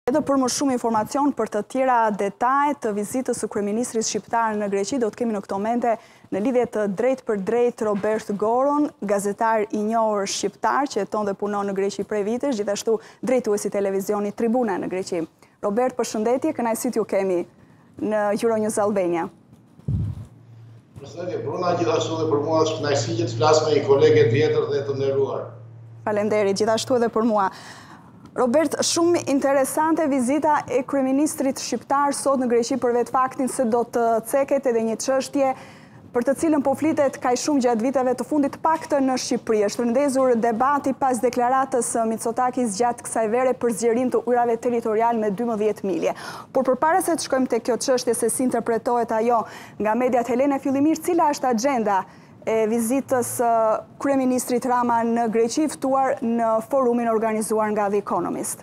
Edhe për më shumë informacion për të tjera detajet të vizitës së kryeministrit shqiptar në Greqi, do të kemi në këto momente në lidhje të drejt për drejt Robert Goron, gazetar i njohur shqiptar që jeton dhe punon në Greqi prej vitesh, gjithashtu drejtuesi televizionit Tribuna në Greqi. Robert, përshëndetje, kënaqësi t'ju kemi në Euronews Albania. Përshëndetje Bruna, gjithashtu dhe për mua është kënaqësi që të flas me një kolege të vjetër dhe të nderuar. Faleminderit, gjithashtu edhe për mua. Robert, shumë interesante vizita e kryeministrit shqiptar sot në Greqi për vetë faktin se do të ceket edhe një çështje për të cilën po flitet kaq shumë gjatë viteve të fundit, paktën në Shqipëri. Është rëndezur debati pas deklaratës Mitsotakis gjatë kësaj vere për zgjerim të ujrave territorial me 12 milje. Por përpara se të shkojmë te kjo çështje se si interpretohet ajo nga mediat helene, fillimisht cila është agjenda e vizitës kryeministrit Rama në Greqi, ftuar në forumin organizuar nga The Economist?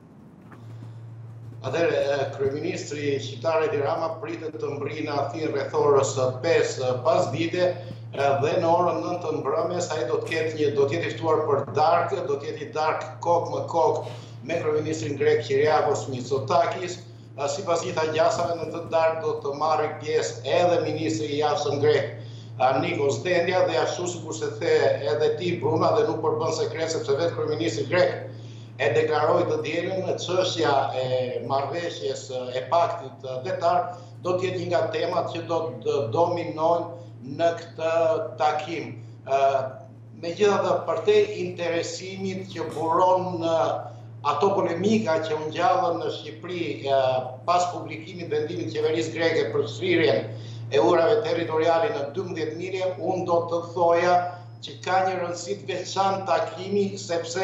Atëherë, kryeministri shqiptar Edi Rama pritet të mbrinë në Athinë rreth orës 5 pasdite dhe në orën 9 të mbrëmjes ai do të jetë i ftuar për darkë, do të jetë i darkë kokë me kokë me kryeministrin grek Kyriakos Mitsotakis. Sipas gjitha gjasave në të darkë do të marrë pjesë edhe ministri i jashtëm grek Nikos Dendja dhe ashtu sikur se the edhe ti Bruna dhe nuk përbën sekret sepse vetë kryeministri grek e deklaroi të dielën çështja e marrëveshjes e paktit detar do të jetë një nga temat që do të dominojnë në këtë takim. Megjithatë, për te interesimit që buron ato polemika që u ngjallën në Shqipëri pas publikimit vendimit të qeverisë greke për shrirjen e ujrave territoriale në 12 milje, unë do të thoja që ka një rëndësi të veçantë takimi sepse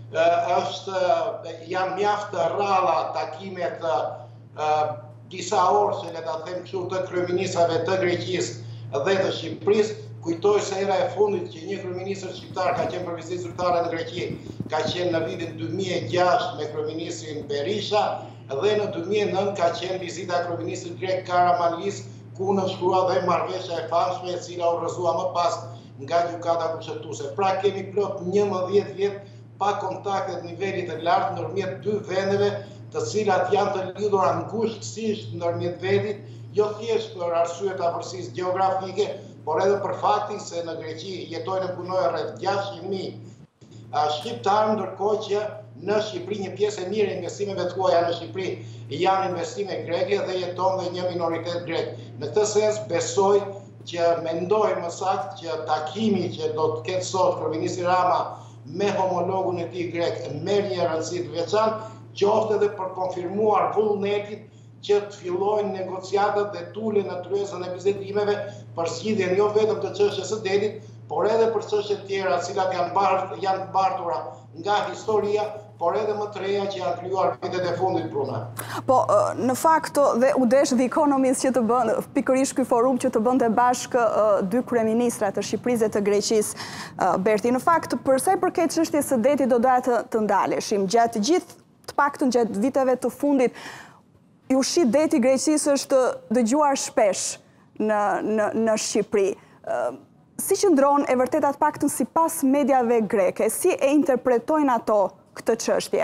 janë mjaft të rralla takimet disa orë, se le ta them kështu, të kryeministrave të Greqisë dhe të Shqipërisë. Kujtoj se era e fundit që një kryeministër shqiptar ka qenë për vizitë zyrtare në Greqi, ka qenë në vitin 2006 me kryeministrin Berisha dhe në 2009 ka qenë vizita e kryeministrit grek Karamanlis, ku në shkrua dhe marrëveshja e famshme e cila u rrëzua më pas nga gjykata kushtetuese. Pra kemi plot 11 vjet pa kontakte të nivelit të lartë ndërmjet dy vendeve, të cilat janë të lidhura ngushtësisht ndërmjet vetit, jo thjesht për arsye të afërsisë gjeografike, por edhe për faktin se në Greqi jetojnë e punojnë rreth 600.000 shqiptarë, ndërkohë që në Shqipëri një pjesë e mirë e investimeve të huaja në Shqipëri janë investime greke dhe jeton dhe një minoritet grek. Në këtë sens besoj që mendoj më saktë që takimi që do të ketë sot kryeministri Rama me homologun e tij grek merr një rëndësi të veçantë, qoftë edhe për konfirmuar vullnetit që të fillojnë negociatat dhe tulen në tryezën e bisedimeve për zgjidhjen jo vetëm të çështjes së detit, por edhe për çështje të tjera, të cilat janë të bartura nga historia, por edhe më të reja që janë krijuar vitet e fundit, Bruna. Po, në fakt dhe u desh The Economist që të bën pikërisht ky forum që të bënte bashkë dy kryeministra të Shqipërisë dhe të Greqisë, Berti. Në fakt, për sa i përket çështjes së detit do doja të ndaleshim. Gjatë gjithë të paktën gjatë viteve të fundit, ju shit deti Greqisë është dëgjuar shpesh në Shqipëri. Si qëndron e vërtet atë paktën sipas mediave greke, si e interpretojnë ato këtë çështje?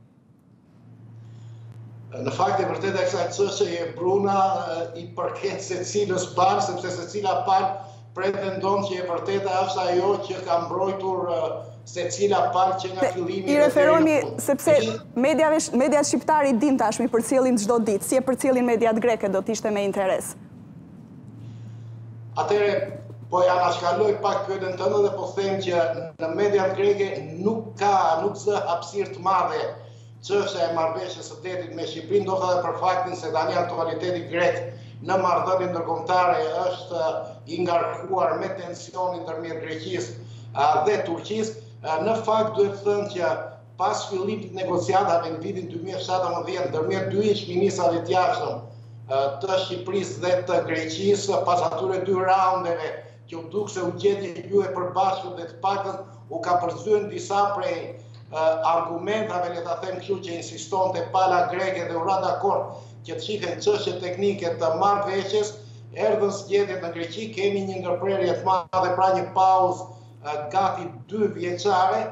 Në fakt e vërtet e kësaj çështje Bruna i përket secilës palë, sepse secila palë pretendon që e vërteta është ajo që ka mbrojtur secila palë që nga fillimi. I referohemi sepse mediat shqiptare i din tashmë i përcjellin çdo ditë, si e përcjellin mediat greke do të ishte me interes. Atëherë, po ja nashkaloj pak pyetjen tënde dhe po them që në mediat greke nuk zë hapësirë të madhe çështja e marrëveshjes së detit me Shqipërinë, ndoshta edhe për faktin se tani aktualiteti grek në marrëdhënie ndërkombëtare është i ngarkuar me tensionin ndërmjet Greqisë dhe Turqisë. Në fakt duhet të thënë që pas fillimit të negociatave në vitin 2017 ndërmjet dy ish-ministrave të jashtëm të Shqipërisë dhe të Greqisë, pas atyre dy raundeve që u duk se u gjeti ju e përbashkët dhe të paktën u ka përzyen disa prej argumentave, le ta them kështu, që insistonte pala greke dhe u ra dakord që të shihen çështje teknike të marrëveshjes, erdhën zgjedhjet në Greqi, kemi një ndërprerje të madhe, pra një pauzë gati 2 vjeçare,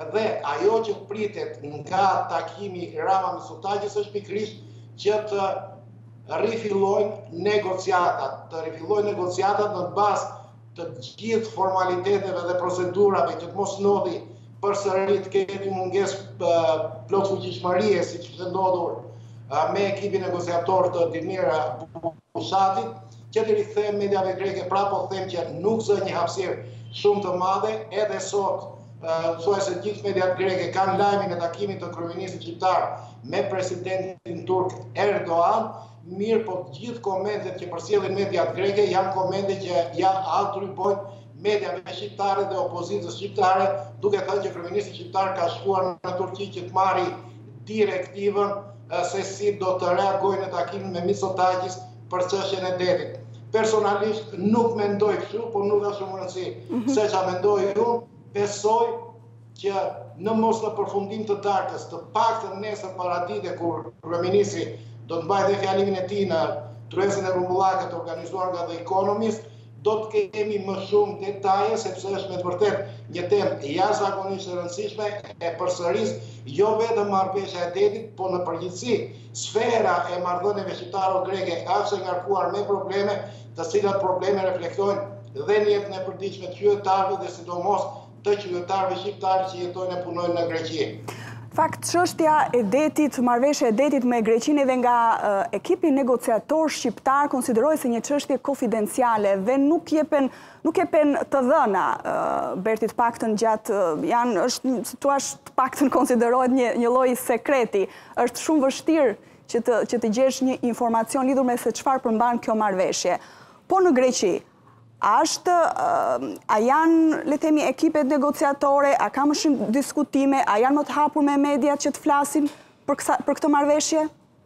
Dhe ajo që pritet nga takimi Rama Mitsotakis është pikërisht që të rifillojnë negociatat, në bazë të gjithë formaliteteve dhe procedurave që të mos ndodhi përsëri të kemi mungesë plotfuqishmërie siç është ndodhur me ekipin negociator të Dimir Bushatit, që të rikthehem mediave greke, po them që nuk zë një hapësirë shumë të madhe, edhe sot thuajse gjithë mediat greke kanë lajmin e takimit të kryeministit shqiptar me presidentin turk Erdogan, mirë po gjithë komentet që përsjellin mediat greke janë komente që ja atribojnë mediave shqiptare dhe opozitës shqiptare, duke thënë që kryeministi shqiptar ka shkuar në Turqi që të marrë direktivën se si do të reagojë në takimin me Mitsotakis për çështjen e detit. Personalisht nuk mendoj kështu, por nuk ka shumë rëndësi se çfarë mendoj unë. Besoj që në mos në përfundim të darkës, të paktën nesër paradite kur kryeministri do të mbajë dhe fjalimin e tij në tryezën e Rumbullakut të organizuar nga The Economist, do të kemi më shumë detaje, sepse është me të vërtet një temë jashtëzakonisht e rëndësishme e përsëris jo vetëm marrëveshja e detit, po në përgjithësi sfera e marrëdhënieve shqiptaro-greke është e ngarkuar me probleme, të cilat probleme reflektojnë dhe në jetën e përditshme të qytetarëve dhe sidomos të qytetarëve shqiptarë që jetojnë e punojnë në Greqi. Fakt, çështja e detit, marrëveshja e detit me Greqinë dhe nga ekipi negociator shqiptar konsiderohet si një çështje konfidenciale dhe nuk jepen të dhëna Bertit paktën gjatë është thua të paktën konsiderohet një lloj sekreti. Është shumë vështirë që të gjesh një informacion lidhur me se çfarë përmban kjo marrëveshje. Po në Greqi a janë, le themi, ekipet negociatore, a ka më shumë diskutime, a janë më të hapur me mediat që të flasin për këtë marrëveshje?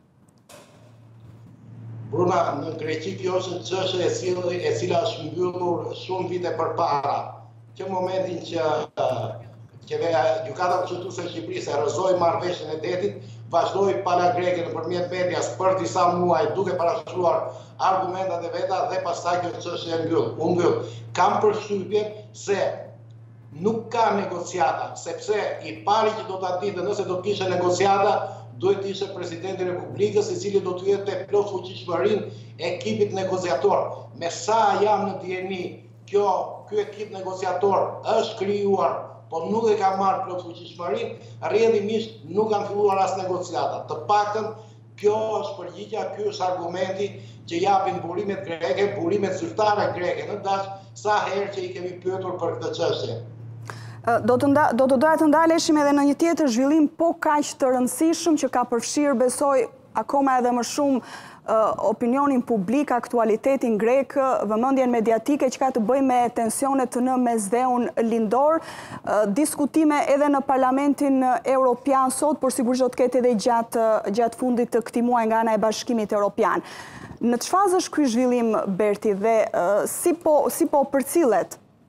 Bruna, në Greqi kjo është çështje e cila është mbyllur shumë vite përpara. Që momentin që gjykata kushtetuese e Shqipërisë e rrëzoi marrëveshjen e detit, vazhdoi pala greke nëpërmjet medias për disa muaj duke parashtruar argumentat e veta dhe pastaj kjo çështje u mbyll. Kam përshtypjen se nuk ka negociata, sepse i pari që do ta ditë nëse do të kishte negociata, duhet të ishte presidenti i Republikës, i cili do të jete plot fuqishmërinë e ekipit negociator. Me sa jam në dieni, ky ekip negociator është krijuar, po nuk e ka marrë plot fuqishmërinë, rrjedhimisht nuk kanë filluar as negociata. Të paktën kjo është përgjigjja, ky është argumenti që japin burimet greke, burimet zyrtare greke në dash sa herë që i kemi pyetur për këtë çështje. Do të doja të ndaleshim edhe në një tjetër zhvillim po kaq të rëndësishëm që ka përfshirë, besoj, akoma edhe më shumë opinionin publik, aktualitetin grek, vëmendjen mediatike që ka të bëjë me tensionet në Mesdheun lindor, diskutime edhe në Parlamentin Evropian sot, por sigurisht do të ketë edhe gjatë fundit të këtij muaji nga ana e Bashkimit Evropian. Në çfarë fazë është ky zhvillim, Berti, dhe si po përcillet?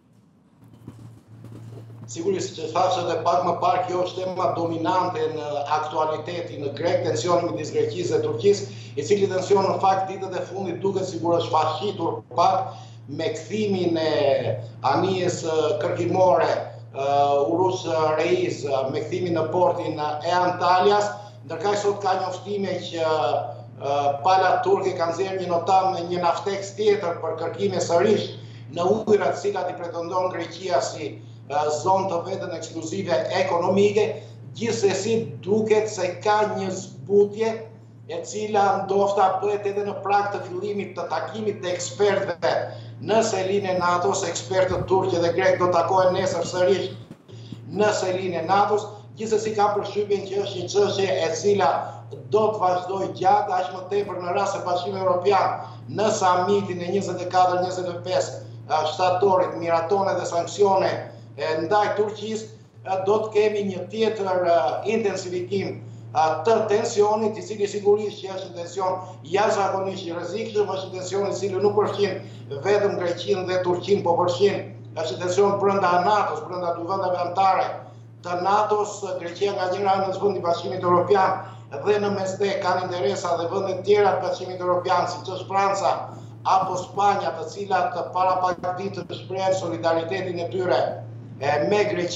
Sigurisht që thashë edhe pak më parë, kjo është tema dominante në aktualitetin në grek, tensioni midis Greqisë dhe Turqisë, i cili tension në fakt ditët e fundit duket sikur është fashitur pak me kthimin e anijes kërkimore Urus Reis, me kthimin në portin e Antalias, ndërkaq sot ka njoftime që pala turke kanë nxjerrë një notam me një nafteks tjetër për kërkime sërish në ujërat të cilat i pretendon Greqia si zonë të vetën ekskluzive ekonomike, gjithsesi duket se ka një zbutje e cila ndofta bëhet edhe në prag të fillimit të takimit të ekspertëve në selinë e NATO-s. Ekspertët turqë dhe grek do takohen nesër sërish në selinë e NATO-s. Gjithsesi ka përshtypjen që është një çështje e cila do të vazhdojë gjatë, aq më tepër në rast se Bashkimi Evropian në samitin e 24-25 shtatorit miratone dhe sanksione ndaj Turqisë, do të kemi një tjetër intensifikim të tensionit, i cili sigurisht që është tension jashtëzakonisht i rrezikshëm, është tension i cili nuk përfshin vetëm Greqinë dhe Turqinë, po përfshin është tension brenda NATO-s, brenda dy vendeve anëtare të NATO-s. Greqia nga njëra anë është vend i Bashkimit Evropian dhe në mesdhe kanë interesa dhe vende të tjera të Bashkimit Evropian, siç është Franca apo Spanja, të cilat para pak ditë shprehen solidaritetin e tyre me Greqinë.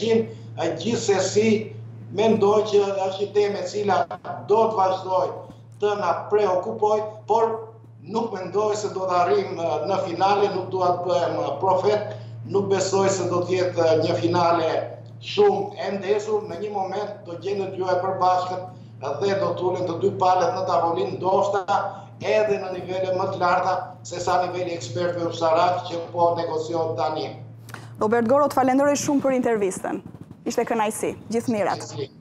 Gjithsesi, mendoj që është një temë e cila do të vazhdoj të na preokupoj, por nuk mendoj se do të arrijmë në finale, nuk do të bëhem profet, nuk besoj se do të jetë një finale shumë e ndezur. Në një moment do gjendet ju e përbashkët dhe do të ulen të dy palët në tavolinë, ndoshta edhe në nivele më të larta se sa niveli ekspertëve ushtarak që po negocion tani. Robert Goro, të falenderoj shumë për intervistën. Ishte kënaqësi. Gjithë mirat.